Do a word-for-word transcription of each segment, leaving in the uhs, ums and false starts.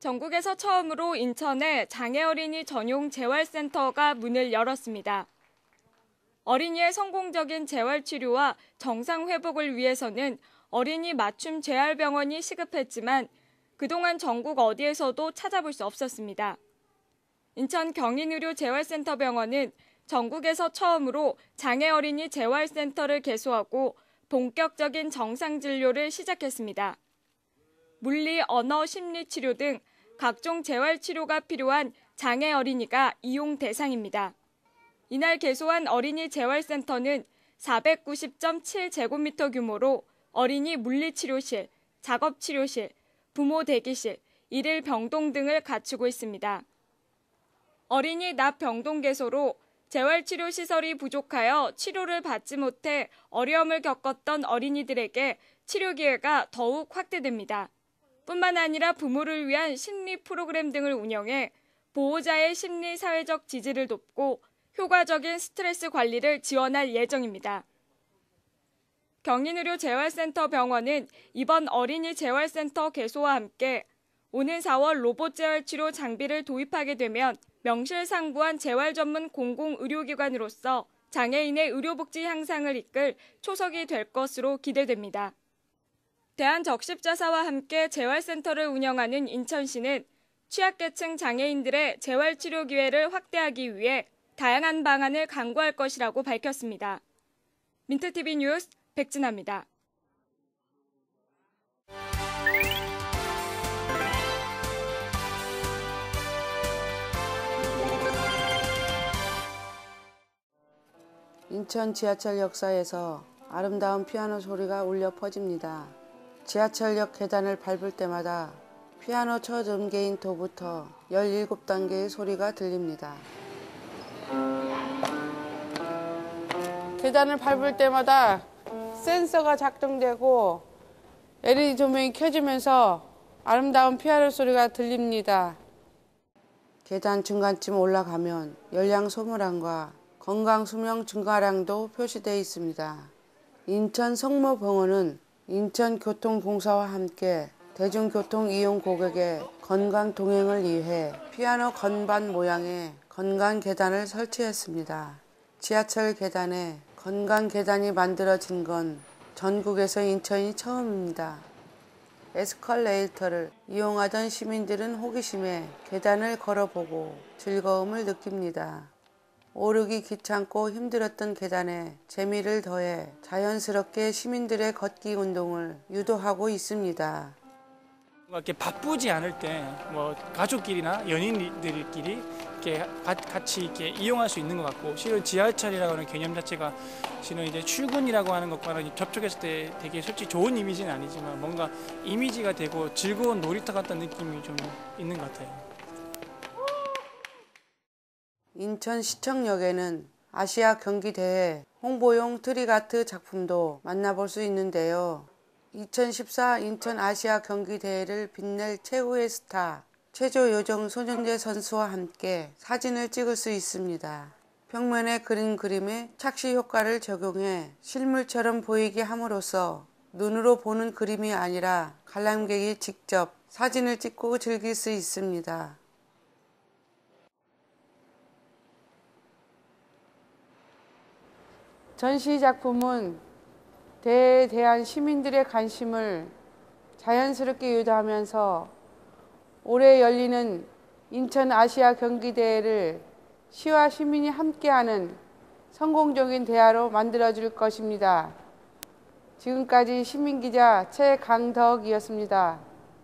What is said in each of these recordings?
전국에서 처음으로 인천에 장애 어린이 전용 재활센터가 문을 열었습니다. 어린이의 성공적인 재활치료와 정상 회복을 위해서는 어린이 맞춤 재활병원이 시급했지만 그동안 전국 어디에서도 찾아볼 수 없었습니다. 인천 경인의료재활센터 병원은 전국에서 처음으로 장애 어린이 재활센터를 개소하고 본격적인 정상진료를 시작했습니다. 물리, 언어, 심리 치료 등 각종 재활치료가 필요한 장애 어린이가 이용 대상입니다. 이날 개소한 어린이 재활센터는 사백구십 점 칠 제곱미터 규모로 어린이 물리치료실, 작업치료실, 부모 대기실, 일일 병동 등을 갖추고 있습니다. 어린이 납 병동 개소로 재활치료 시설이 부족하여 치료를 받지 못해 어려움을 겪었던 어린이들에게 치료 기회가 더욱 확대됩니다. 뿐만 아니라 부모를 위한 심리 프로그램 등을 운영해 보호자의 심리 사회적 지지를 돕고 효과적인 스트레스 관리를 지원할 예정입니다. 경인의료재활센터 병원은 이번 어린이 재활센터 개소와 함께 오는 사월 로봇 재활치료 장비를 도입하게 되면 명실상부한 재활 전문 공공의료기관으로서 장애인의 의료복지 향상을 이끌 초석이 될 것으로 기대됩니다. 대한적십자사와 함께 재활센터를 운영하는 인천시는 취약계층 장애인들의 재활치료 기회를 확대하기 위해 다양한 방안을 강구할 것이라고 밝혔습니다. 민트티비 뉴스 백진아입니다. 인천 지하철 역사에서 아름다운 피아노 소리가 울려 퍼집니다. 지하철역 계단을 밟을 때마다 피아노 첫 음계인 도부터 열일곱 단계의 소리가 들립니다. 계단을 밟을 때마다 센서가 작동되고 엘이디 조명이 켜지면서 아름다운 피아노 소리가 들립니다. 계단 중간쯤 올라가면 열량 소모량과 건강 수명 증가량도 표시되어 있습니다. 인천 성모병원은 인천교통공사와 함께 대중교통 이용 고객의 건강 동행을 위해 피아노 건반 모양의 건강 계단을 설치했습니다. 지하철 계단에 건강 계단이 만들어진 건 전국에서 인천이 처음입니다. 에스컬레이터를 이용하던 시민들은 호기심에 계단을 걸어보고 즐거움을 느낍니다. 오르기 귀찮고 힘들었던 계단에 재미를 더해 자연스럽게 시민들의 걷기 운동을 유도하고 있습니다. 이렇게 바쁘지 않을 때 뭐 가족끼리나 연인들끼리 이렇게 같이 이렇게 이용할 수 있는 것 같고, 실은 지하철이라고 하는 개념 자체가 실은 이제 출근이라고 하는 것과는 접촉했을 때 되게 솔직히 좋은 이미지는 아니지만 뭔가 이미지가 되고 즐거운 놀이터 같다는 느낌이 좀 있는 것 같아요. 인천시청역에는 아시아 경기대회 홍보용 트리가트 작품도 만나볼 수 있는데요. 이천십사 인천 아시아 경기대회를 빛낼 최후의 스타 최조요정 손흥재 선수와 함께 사진을 찍을 수 있습니다. 평면에 그린 그림에 착시 효과를 적용해 실물처럼 보이게 함으로써 눈으로 보는 그림이 아니라 관람객이 직접 사진을 찍고 즐길 수 있습니다. 전시 작품은 대회에 대한 시민들의 관심을 자연스럽게 유도하면서 올해 열리는 인천 아시아 경기대회를 시와 시민이 함께하는 성공적인 대화로 만들어줄 것입니다. 지금까지 시민기자 최강덕이었습니다.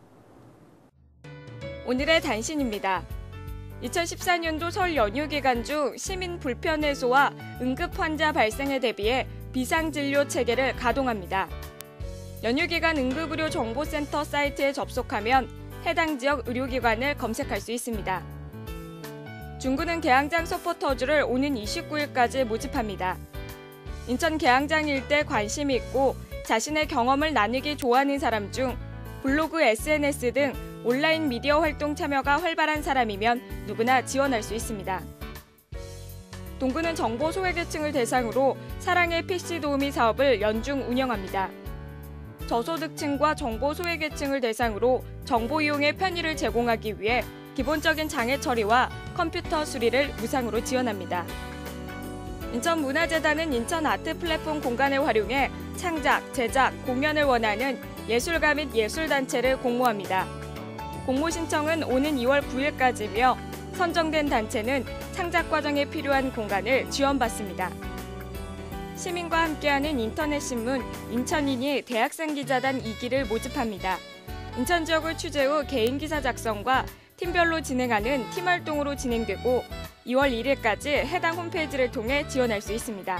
오늘의 단신입니다. 이천십사 년도 설 연휴 기간 중 시민 불편 해소와 응급 환자 발생에 대비해 비상진료 체계를 가동합니다. 연휴 기간 응급의료 정보센터 사이트에 접속하면 해당 지역 의료기관을 검색할 수 있습니다. 중구는 계양장 서포터즈를 오는 이십구 일까지 모집합니다. 인천 계양장 일대 관심이 있고 자신의 경험을 나누기 좋아하는 사람 중 블로그, 에스엔에스 등 온라인 미디어 활동 참여가 활발한 사람이면 누구나 지원할 수 있습니다. 동구는 정보 소외계층을 대상으로 사랑의 피씨 도우미 사업을 연중 운영합니다. 저소득층과 정보 소외계층을 대상으로 정보 이용의 편의를 제공하기 위해 기본적인 장애 처리와 컴퓨터 수리를 무상으로 지원합니다. 인천문화재단은 인천 아트 플랫폼 공간을 활용해 창작, 제작, 공연을 원하는 예술가 및 예술단체를 공모합니다. 공모 신청은 오는 이월 구일까지며 선정된 단체는 창작 과정에 필요한 공간을 지원받습니다. 시민과 함께하는 인터넷 신문 인천인이 대학생 기자단 이 기를 모집합니다. 인천 지역을 취재 후 개인 기사 작성과 팀별로 진행하는 팀 활동으로 진행되고 이월 일일까지 해당 홈페이지를 통해 지원할 수 있습니다.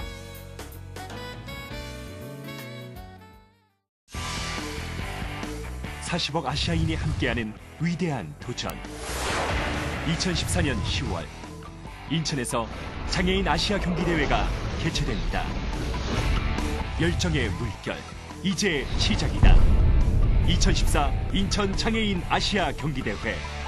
사십억 아시아인이 함께하는 위대한 도전. 이천십사년 시월 인천에서 장애인 아시아 경기대회가 개최됩니다. 열정의 물결, 이제 시작이다. 이천십사 인천 장애인 아시아 경기대회.